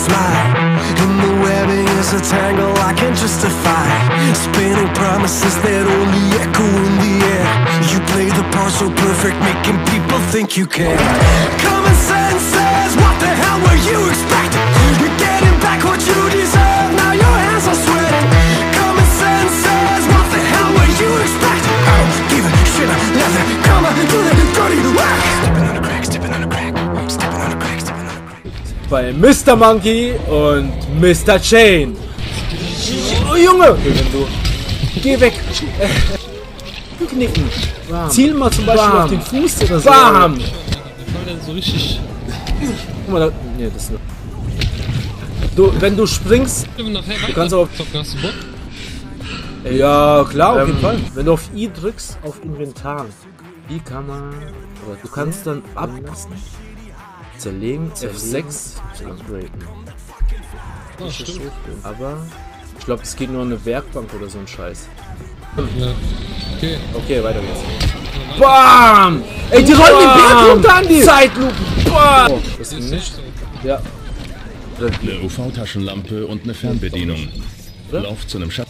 lie. And the webbing is a tangle I can't justify. Spinning promises that only echo in the air. You play the part so perfect, making people think you care. Common sense says, what the hell were you expecting? You're getting back what you deserve, now your hands are sweating. Common sense says, what the hell were you expecting? I don't give a shit, I left it, come on, do the dirty work. Stepping on a crack, stepping on a crack, stepping on a crack, stepping on a crack. Bei Mr. Monkey und Mr. Chain. Oh Junge! Geh weg! Knicken. Ziel mal zum Beispiel auf den Fuß oder so. Bam! So richtig. Guck mal da. Nee, das ist nur. Wenn du springst, du kannst auch. Hast du Bock? Ja, klar, auf jeden Fall. Wenn du auf I drückst, auf Inventar. Wie kann man. Oder du kannst dann ablassen. Zerlegen, F6 upgraden. Oh, stimmt. Aber ich glaube, es geht nur an eine Werkbank oder so ein Scheiß. Ja. Okay. Okay, weiter geht's. BAM! Ey, die rollen den Berg runter an die Zeitlupe! BAM! Oh, das ist nicht. Ja. Eine UV-Taschenlampe und eine Fernbedienung. Lauf zu einem Schatz.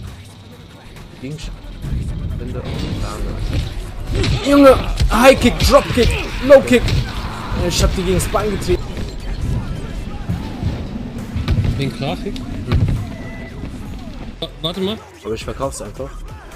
Junge! High Kick, Drop Kick, Low Kick! Ich hab die gegen das Bein getreten. Wegen Grafik? Warte mal. Aber ich verkauf's einfach.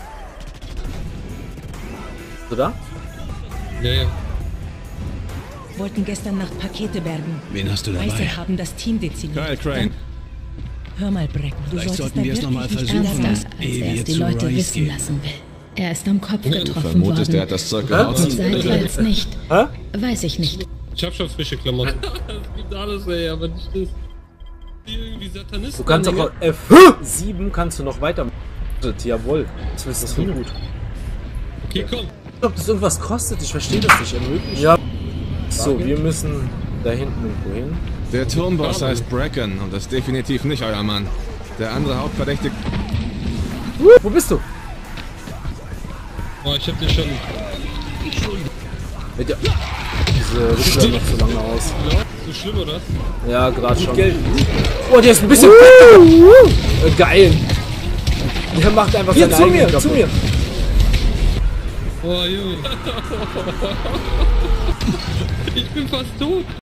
So da? Ja, ja. Wollten gestern Nacht Pakete bergen. Wen hast du dabei? Weiße haben das Team dezimiert. Kyle Crane. Hör mal, Brecken, du Vielleicht solltest sollten da wir es wirklich nochmal nicht versuchen, anders, als ehe er wir es die zu Leute Rice wissen gehen. lassen will. Er ist am Kopf Du getroffen vermutest, er worden. hat das Zeug geraucht. Seitwärts nicht. Hä? Weiß ich nicht. Ich hab schon frische Klamotten. Es gibt alles, ey, aber nicht das. Die irgendwie Satanisten. Du kannst auch F7 kannst du noch weiter. Jawohl. Das ist so gut. Okay, komm. Ich glaube, das irgendwas kostet. Ich verstehe das nicht. Ermöglicht. Ja. So, wir müssen da hinten irgendwo hin. Der Turmboss heißt Bracken und ist definitiv nicht euer Mann. Der andere Hauptverdächtige... Wo bist du? Oh, ich hab den schon. Mit der diese Rüstung sieht noch so lange aus. So schlimm, oder? Ja, gerade schon. Oh, der ist ein bisschen geil. Der macht einfach seine zu mir, eigene zu mir. Oh, Junge. Ich bin fast tot.